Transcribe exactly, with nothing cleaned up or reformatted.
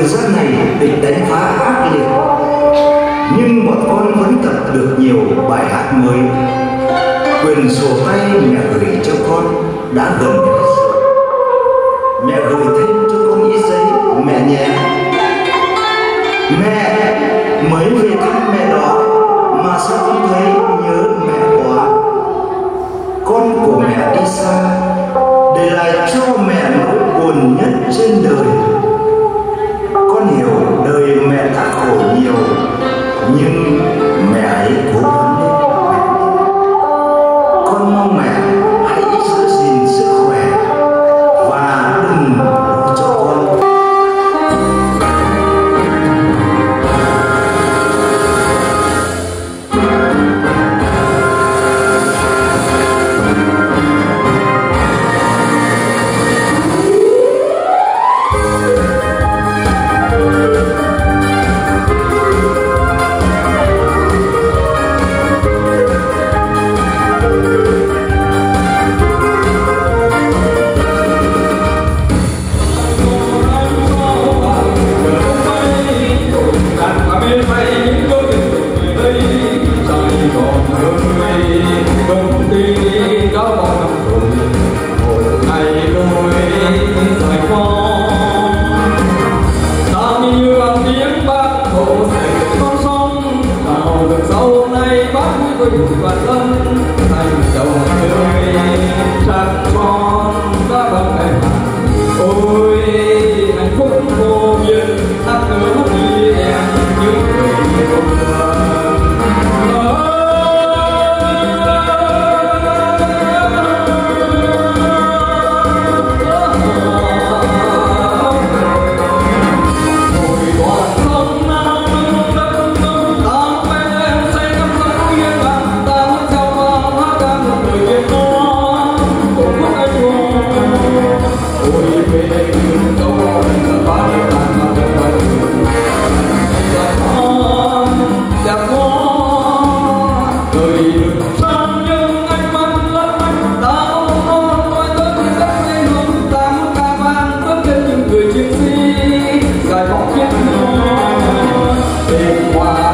gian này địch đánh phá ác liệt, nhưng bọn con vẫn tập được nhiều bài hát mới. Quyền sổ tay mẹ gửi cho con đã gần hết rồi. Mẹ gửi thêm cho con ít giấy mẹ nhé. Mẹ mới về thăm mẹ đó mà sao con thấy nhớ mẹ quá. Con của mẹ đi xa để lại cho mẹ nỗi buồn nhất trên đời. Con hiểu đời mẹ đã khổ nhiều, nhưng mẹ ấy cố gắng lên. Con mong mẹ hãy giữ gìn sức khỏe và đừng lo cho con. Hãy subscribe cho kênh Ghiền Mì Gõ để không bỏ lỡ những video hấp dẫn.